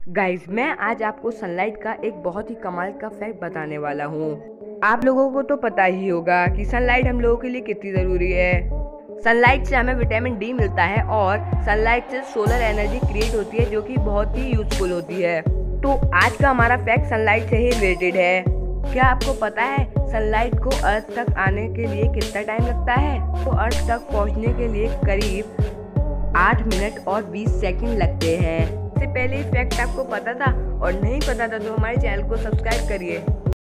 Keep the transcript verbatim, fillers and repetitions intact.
Guys, मैं आज आपको सनलाइट का एक बहुत ही कमाल का फैक्ट बताने वाला हूँ। आप लोगों को तो पता ही होगा कि सनलाइट हम लोगों के लिए कितनी ज़रूरी है। सनलाइट से हमें विटामिन डी मिलता है और सनलाइट से सोलर एनर्जी क्रिएट होती है, जो कि बहुत ही यूजफुल होती है। तो आज का हमारा फैक्ट सनलाइट से ही रिलेटेड है। क्या आपको पता है सनलाइट को अर्थ तक आने के लिए कितना टाइम लगता है? तो अर्थ तक पहुंचने के लिए करीब आठ मिनट और बीस सेकंड लगते हैं। इससे पहले फैक्ट आपको पता था और नहीं पता था तो हमारे चैनल को सब्सक्राइब करिए।